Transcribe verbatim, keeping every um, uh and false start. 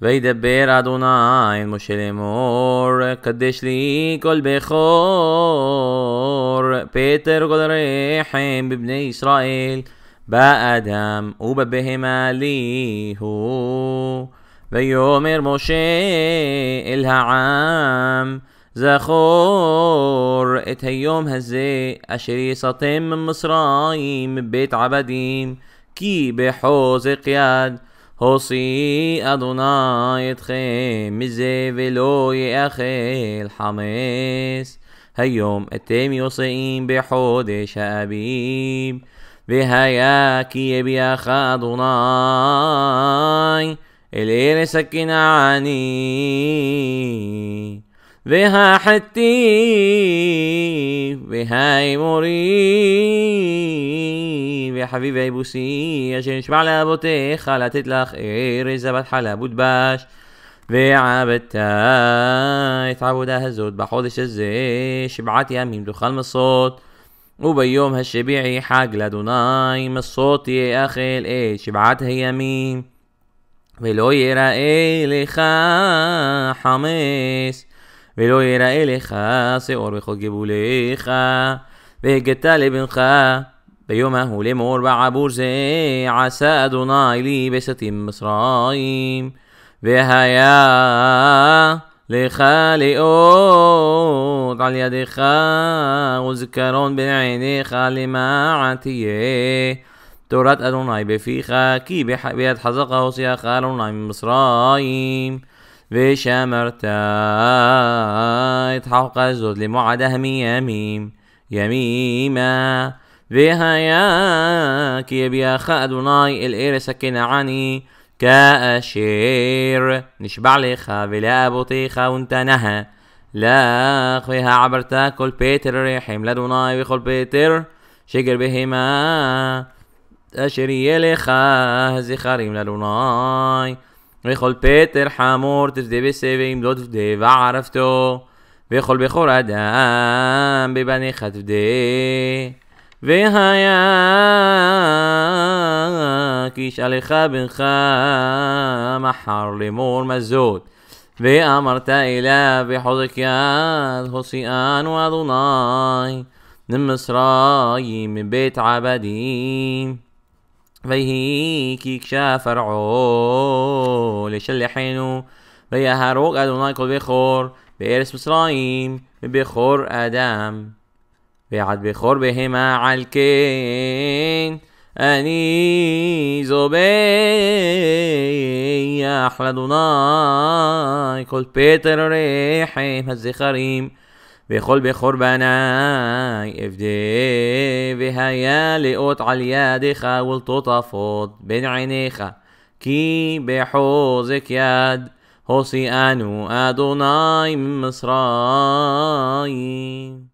וידבר אדוני אל משה לאמור, קדש לי כל בכור, פטר כל רחם בבני ישראל, באדם ובבהמה לי הוא. ויאמר משה אל העם, זכור את היום הזה אשר יצאתם ממצרים מבית עבדים, כי בחוזק יד הוציא אדוני אתכם מזה, ולא יאכל חמץ. היום אתם יוצאים בחודש האביב, והיה כי יביאך אדוני אל ארץ הכנעני, והחיתי והאמורי וחביב היבוסי, אשר נשבע לאבותיך לתת לך ארץ זבת חלב ודבש, ועבדת את העבודה הזאת בחודש הזה שבעת ימים תאכל מסות, וביום השביעי חג לאדוני, מסות יאכל את שבעת הימים, ולא יראה לך חמץ, ולא יראה לך שעור בכל גבוליך. והגדת לבנך ביום ההוא לאמור, בעבור זה עשה אדוני לי בסתים מצרים, והיה לך לאות על ידך וזכרון בין עיניך, למען תהיה תורת אדוני בפיך, כי ביד חזקה הוציאך אדוני ממצרים, ושמרת את חוקה הזאת למועדה מימים ימימה. והיה כי יביאך אדוני אל ארץ הכנעני, כאשר נשבע לך ולאבותיך ונתנה לך, והעברת כל פטר רחם לאדוני וכל פטר שגר בהמה, אשר יהיה לך זכרים לאדוני, וכל פטר חמור תפדה בסבע אם לא תפדה וערפתו, וכל בכור אדם בבניך תפדה. והיה כי ישאלך בנך מחר לאמור מה זאת, ואמרת אליו בחוזק יד, הוציאנו אדוני ממצרים מבית עבדים. ויהי כי הקשה פרעה לשלחנו, ויהרוג אדוני כל בכור בארץ מצרים מבכור אדם ועד בכור בהמה. על כן אני זובח לאדוני כל פטר רחם הזכרים, וכל בכור בני אבדה, והיה לאות על ידיך ולטוטפות בין עיניך, כי בחוזק יד הוציאנו אדוני ממצרים.